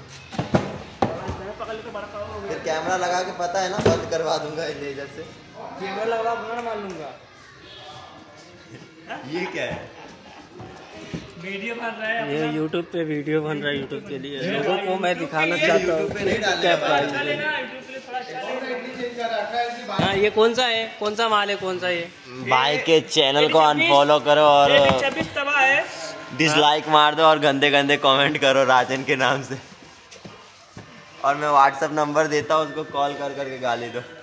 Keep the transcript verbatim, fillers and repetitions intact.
फिर कैमरा लगा के पता है ना बंद करवा दूंगा लेजर से। कैमरा लगा दूंगा मार लूंगा। ये क्या है? वीडियो बन रहा है, ये यूट्यूब पे वीडियो बन रहा है, यूट्यूब के लिए लोगों को मैं दिखाना चाहता हूँ क्या प्राइस है। हाँ ये कौन सा है, कौन सा माल है, कौन सा ये? भाई के चैनल को अनफॉलो करो और है डिसलाइक मार दो और गंदे गंदे कमेंट करो राजन के नाम से। और मैं व्हाट्सएप नंबर देता हूँ, उसको कॉल कर करके गाली दो।